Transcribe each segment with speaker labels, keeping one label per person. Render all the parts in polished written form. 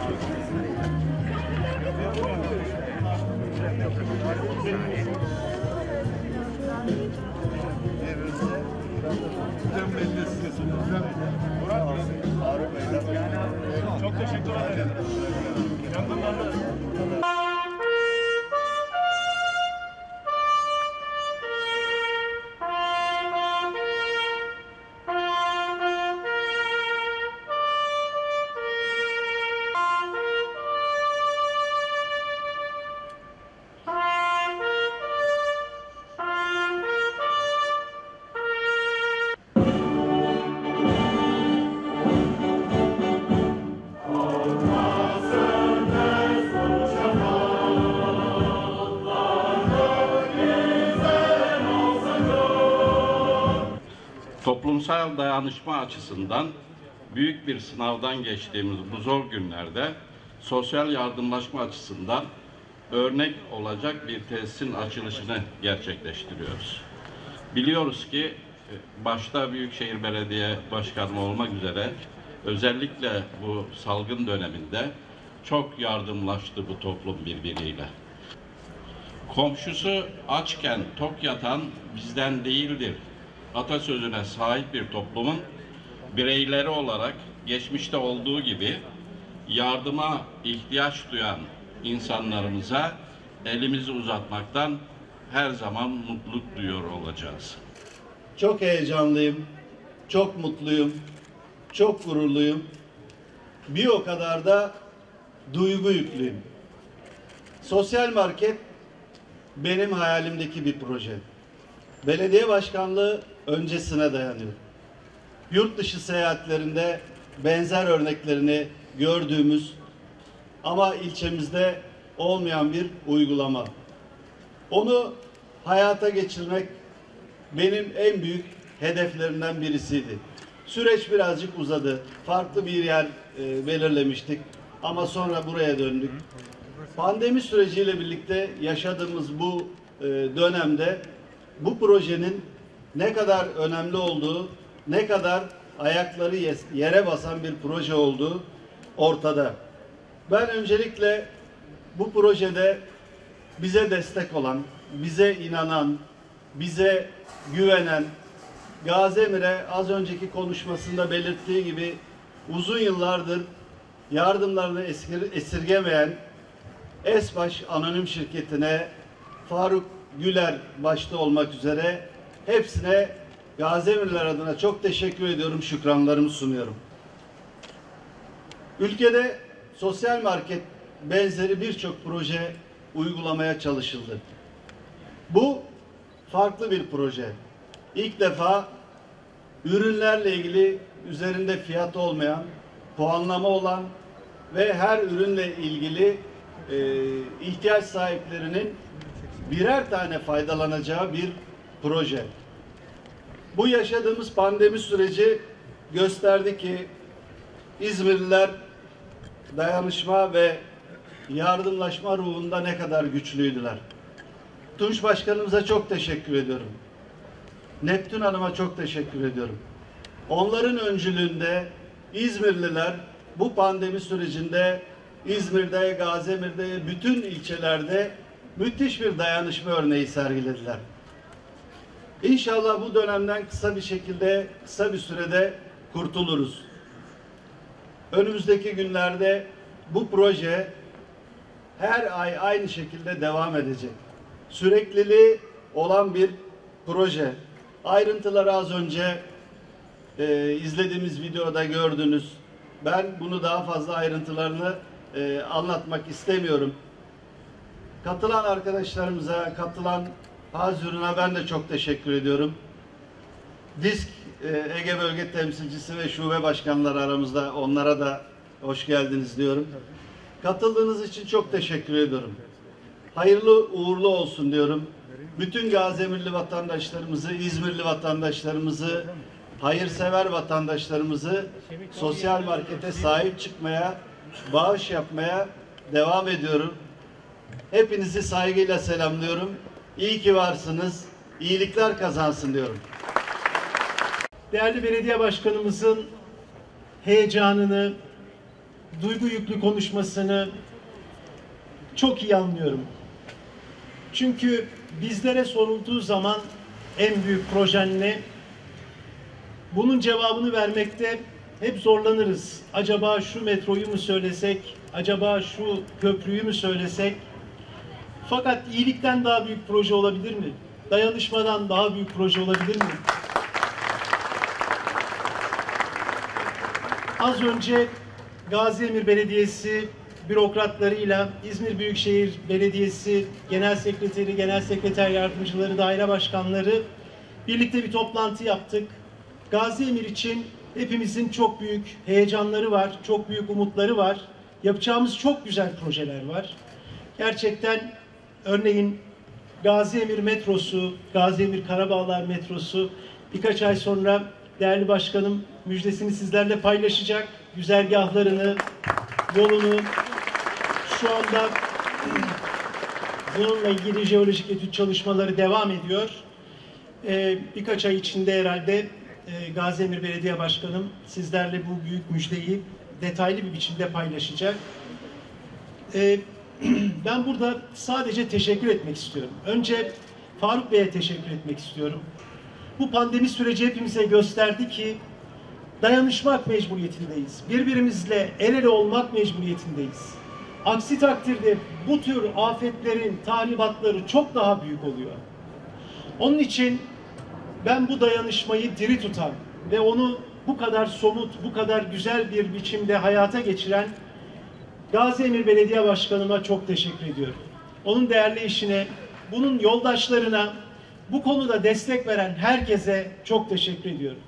Speaker 1: Çok teşekkür ederim.
Speaker 2: Toplumsal dayanışma açısından büyük bir sınavdan geçtiğimiz bu zor günlerde sosyal yardımlaşma açısından örnek olacak bir tesisin açılışını gerçekleştiriyoruz. Biliyoruz ki başta Büyükşehir Belediye Başkanı olmak üzere özellikle bu salgın döneminde çok yardımlaştı bu toplum birbiriyle. Komşusu açken tok yatan bizden değildir atasözüne sahip bir toplumun bireyleri olarak geçmişte olduğu gibi yardıma ihtiyaç duyan insanlarımıza elimizi uzatmaktan her zaman mutluluk duyuyor olacağız.
Speaker 3: Çok heyecanlıyım, çok mutluyum, çok gururluyum. Bir o kadar da duygu yüklüyüm. Sosyal market benim hayalimdeki bir proje. Belediye başkanlığı öncesine dayanıyor. Yurt dışı seyahatlerinde benzer örneklerini gördüğümüz ama ilçemizde olmayan bir uygulama. Onu hayata geçirmek benim en büyük hedeflerimden birisiydi. Süreç birazcık uzadı. Farklı bir yer belirlemiştik ama sonra buraya döndük. Pandemi süreciyle birlikte yaşadığımız bu dönemde bu projenin ne kadar önemli olduğu, ne kadar ayakları yere basan bir proje olduğu ortada. Ben öncelikle bu projede bize destek olan, bize inanan, bize güvenen, Gazi Emir'e az önceki konuşmasında belirttiği gibi uzun yıllardır yardımlarını esirgemeyen Esbaş Anonim Şirketi'ne, Faruk Güler başta olmak üzere hepsine Gazi Emirler adına çok teşekkür ediyorum, şükranlarımı sunuyorum. Ülkede sosyal market benzeri birçok proje uygulamaya çalışıldı. Bu farklı bir proje. İlk defa ürünlerle ilgili üzerinde fiyat olmayan, puanlama olan ve her ürünle ilgili ihtiyaç sahiplerinin birer tane faydalanacağı bir proje. Bu yaşadığımız pandemi süreci gösterdi ki İzmirliler dayanışma ve yardımlaşma ruhunda ne kadar güçlüydüler. Tunç Başkanımıza çok teşekkür ediyorum. Neptün Hanım'a çok teşekkür ediyorum. Onların öncülüğünde İzmirliler bu pandemi sürecinde İzmir'de, Gazi Emir'de, bütün ilçelerde müthiş bir dayanışma örneği sergilediler. İnşallah bu dönemden kısa bir sürede kurtuluruz. Önümüzdeki günlerde bu proje her ay aynı şekilde devam edecek. Sürekliliği olan bir proje. Ayrıntıları az önce izlediğimiz videoda gördünüz. Ben bunu daha fazla ayrıntılarını anlatmak istemiyorum. Katılan arkadaşlarımıza, katılan Hazırına ben de çok teşekkür ediyorum. DİSK Ege Bölge Temsilcisi ve şube başkanları aramızda, onlara da hoş geldiniz diyorum. Katıldığınız için çok teşekkür ediyorum. Hayırlı uğurlu olsun diyorum. Bütün Gazi Emirli vatandaşlarımızı, İzmirli vatandaşlarımızı, hayırsever vatandaşlarımızı sosyal markete sahip çıkmaya, bağış yapmaya devam ediyorum. Hepinizi saygıyla selamlıyorum. İyi ki varsınız. İyilikler kazansın diyorum.
Speaker 4: Değerli belediye başkanımızın heyecanını, duygu yüklü konuşmasını çok iyi anlıyorum. Çünkü bizlere sorulduğu zaman en büyük projen ne? Bunun cevabını vermekte hep zorlanırız. Acaba şu metroyu mu söylesek? Acaba şu köprüyü mü söylesek? Fakat iyilikten daha büyük proje olabilir mi? Dayanışmadan daha büyük proje olabilir mi? Az önce Gaziemir Belediyesi bürokratlarıyla İzmir Büyükşehir Belediyesi Genel Sekreteri, Genel Sekreter Yardımcıları, daire başkanları birlikte bir toplantı yaptık. Gaziemir için hepimizin çok büyük heyecanları var, çok büyük umutları var. Yapacağımız çok güzel projeler var. Gerçekten örneğin Gaziemir metrosu, Gaziemir Karabağlar metrosu birkaç ay sonra değerli başkanım müjdesini sizlerle paylaşacak. Güzergahlarını, yolunu şu anda bununla ilgili jeolojik etüt çalışmaları devam ediyor. Birkaç ay içinde herhalde Gaziemir Belediye Başkanım sizlerle bu büyük müjdeyi detaylı bir biçimde paylaşacak. Ben burada sadece teşekkür etmek istiyorum. Önce Faruk Bey'e teşekkür etmek istiyorum. Bu pandemi süreci hepimize gösterdi ki dayanışmak mecburiyetindeyiz. Birbirimizle el ele olmak mecburiyetindeyiz. Aksi takdirde bu tür afetlerin tahribatları çok daha büyük oluyor. Onun için ben bu dayanışmayı diri tutan ve onu bu kadar somut, bu kadar güzel bir biçimde hayata geçiren Gaziemir Belediye Başkanıma çok teşekkür ediyorum. Onun değerli işine, bunun yoldaşlarına, bu konuda destek veren herkese çok teşekkür ediyorum.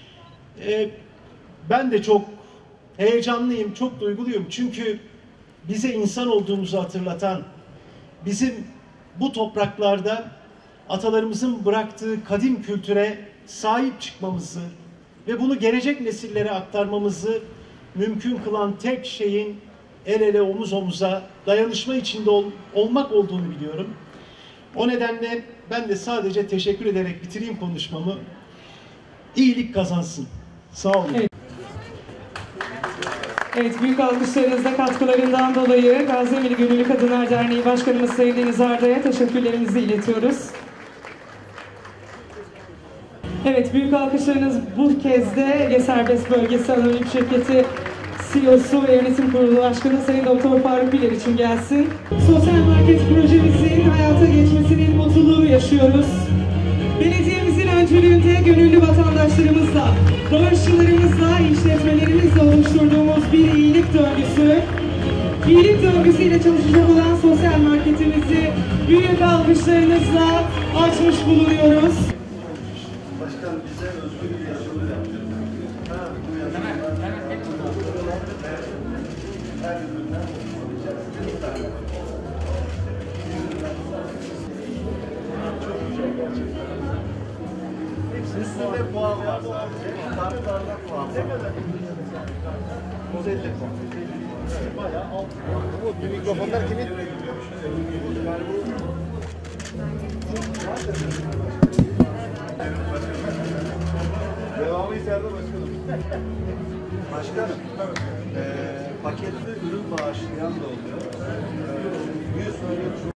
Speaker 4: Ben de çok heyecanlıyım, çok duyguluyum. Çünkü bize insan olduğumuzu hatırlatan, bizim bu topraklarda atalarımızın bıraktığı kadim kültüre sahip çıkmamızı ve bunu gelecek nesillere aktarmamızı mümkün kılan tek şeyin el ele omuz omuza dayanışma içinde olmak olduğunu biliyorum. O nedenle ben de sadece teşekkür ederek bitireyim konuşmamı. İyilik kazansın. Sağ olun.
Speaker 5: Evet. Evet, büyük alkışlarınızla katkılarından dolayı Gaziemir Gönüllü Kadınlar Derneği Başkanımız Sayın Deniz Arda'ya teşekkürlerimizi iletiyoruz. Evet, büyük alkışlarınız bu kez de Ege Serbest Bölgesi Anonim Şirketi CEO'su ve Yönetim Kurulu Başkanı Sayın Doktor Faruk Bilir için gelsin. Sosyal market projemizin hayata geçmesinin mutluluğunu yaşıyoruz. Belediyemizin öncülüğünde gönüllü vatandaşlarımızla, bağışçılarımızla, işletmelerimizle oluşturduğumuz bir iyilik döngüsüyle çalışacak olan sosyal marketimizi büyük alkışlarınızla açmış bulunuyoruz.
Speaker 3: Başkan bize özgür bir yaşamı yaptı. Üstünde puan var sadece. Kartlarda puan var. Ne kadar? 150 puan. Bayağı alt. Bu mikrofonlar kimin? Yani bu devamı içeride başkanım. Başkanım, paketli ürün bağışlayan da oluyor. 100